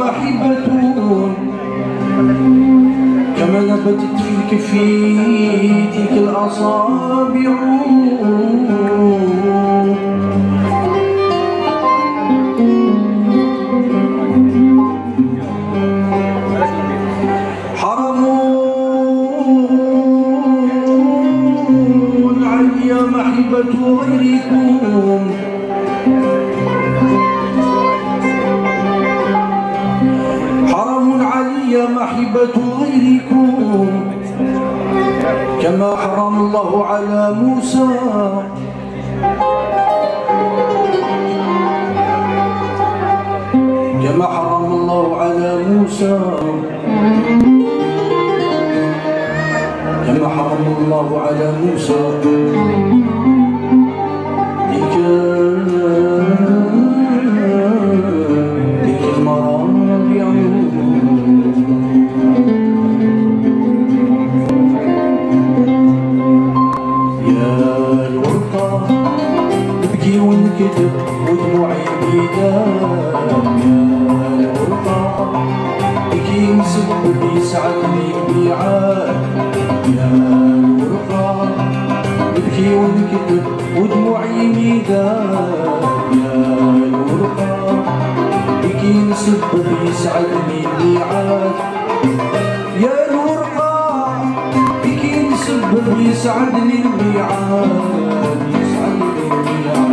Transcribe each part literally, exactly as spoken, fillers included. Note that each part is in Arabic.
محبة كما نبتت فيك في تلك الأصابع. حرم علي محبة غيركم محبة غيركم كما حرم الله على موسى. كما حرم الله على موسى. كما حرم الله على موسى تلك تلك المرابع. ونكتب ودموعي بيدان يا الغربة بكي نسبب يسعدني الميعاد. يا الغربة نبكي ونكتب ودموعي ميدان. يا الغربة بكي نسبب يسعدني الميعاد. يا الغربة بكي نسبب يسعدني الميعاد. يسعدني الميعاد.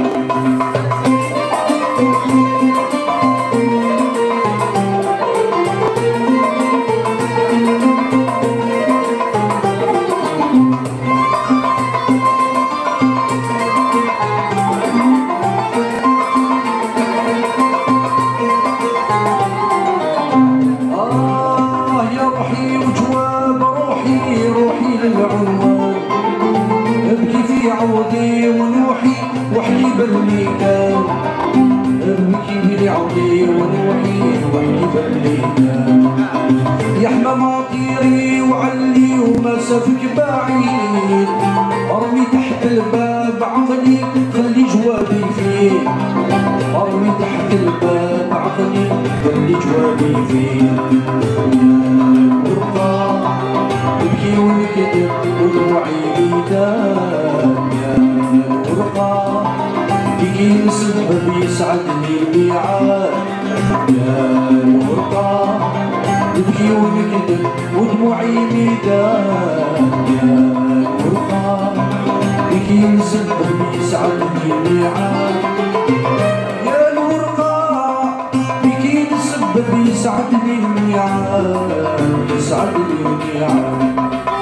عودي ونوحي وحليب اللي كان ابكي لي عودي ونوحي وحليب اللي كان. يا حمام عطيري وعلي ومسافك بعيد ارمي تحت الباب عقلي خلي جوابي فيه. ارمي تحت الباب عقلي خلي جوابي فيه. الغربة تبكي ونكتب ودموعي بيدان. الغربة بكي نسبب يسعدني الميعاد. يا الغربة نبكي ونكتب ودموعي ميدان. يا الغربة بكي نسبب يسعدني الميعاد. يا الغربة بكي نسبب يسعدني الميعاد. يسعدني الميعاد.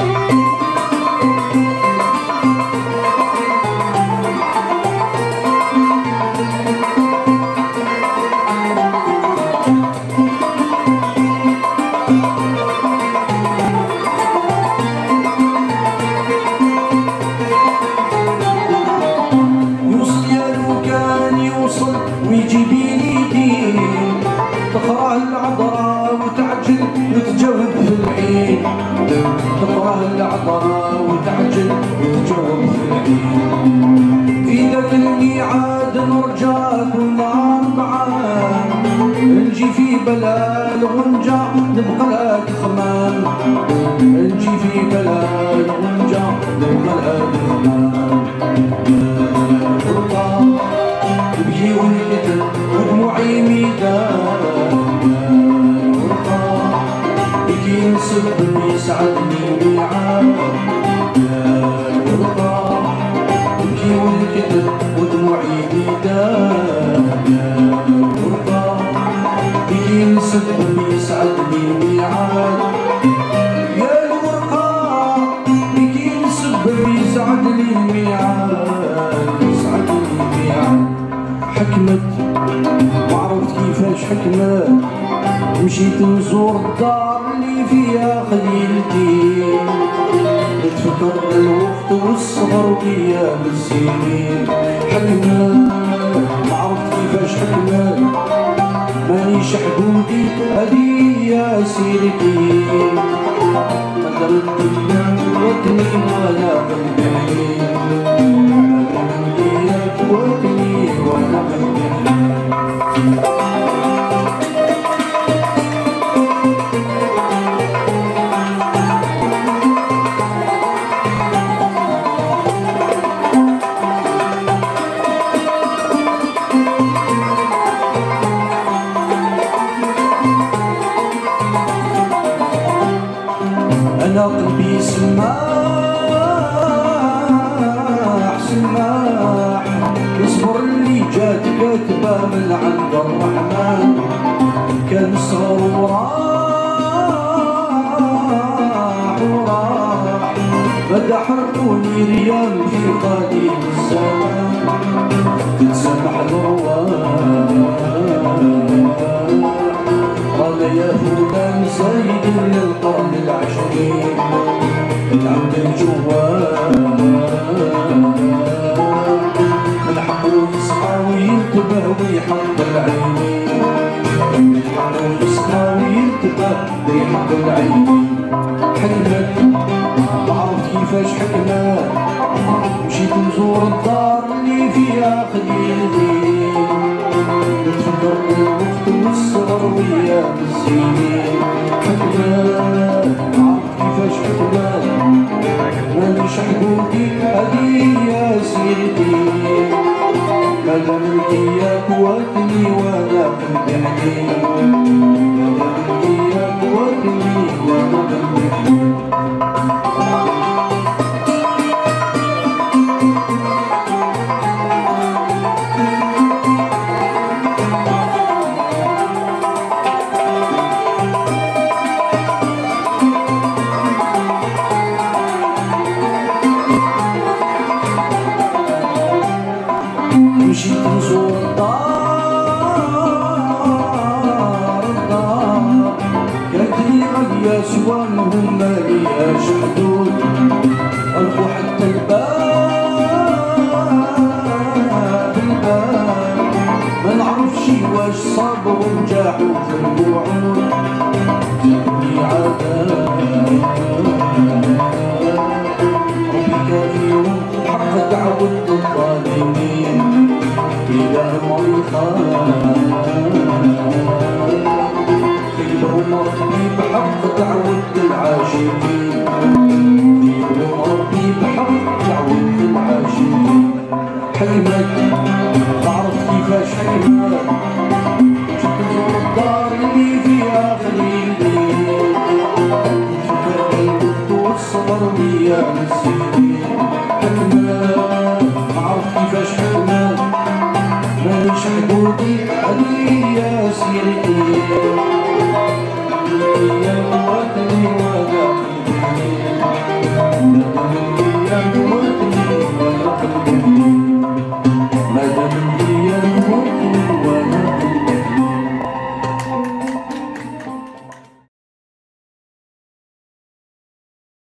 ويجيبيلي دين تقراه العذراء وتعجل وتجاوب في العين. تقراه العذراء وتعجل وتجاوب في العين. في ذاك الميعاد نرجع كل نهار معاه نجي في بلاد غنجة نبقى لك خمان. نجي في بلاد غنجة نبقى لك خمان. تبكي ونكتب ودموعي ميدان. الغربة بكي نسبب يسعدني الميعاد. يا الغربة تبكي ونكتب ودموعي ميدان. يا الغربة بكي نسبب يسعدني الميعاد. يا الغربة بكي نسبب يسعدني الميعاد. يسعدني الميعاد. حكمت وعرفت كيفاش حكمت مشيت نزور الدار اللي فيها خليلتي. نتفكر الوقت والصغر وايام السنين. حكمت وعرفت كيفاش حكمت مانيش حدودي هذه يا سيرتي. قدرت وطني ولا قلبي وطني ولا قلبي. أنا قلبي سماح سماح اصبر اللي جات كاتبة من عند الرحمن كان صغر وراح وراح بدا حرقوني ريال في قديم الزمان تتسمح الرواح قال يا فلان زايد للقرن العشرين العبد الجوال من حقه يسعى وينتبه ويحط العينين من حقه يسعى وينتبه ويحط العينين حلمت ما عرفت كيفاش حلمت مشيت نزور الدار اللي فيها خليلتي نتفكر الوقت والصغر وياه الزينين حلمت ما عرفت كيفاش حلمت مانيش حدودي هذه يا سيرتي مادام الكياك واتني وانا قلبي حنين مادام الكياك واتني وانا قلبي حنين مشيت نزور الدار الدار كانت لي غالية سوانهم مالياش حدود غلقوا حتى الباب الباب ما نعرفش واش صابوا ونجاحوا في الوعود جابوني عذاب ربي كافيهم حق دعوة الظالمين إلى مريخا خيرهم ربي بحق دعوة العاشقين خيرهم ربي بحق دعوة العاشقين حلمت تعرف كيفاش حلمت جيت نزور الدار اللي فيها خليلي نتفكر الود والصبر ويا نسيت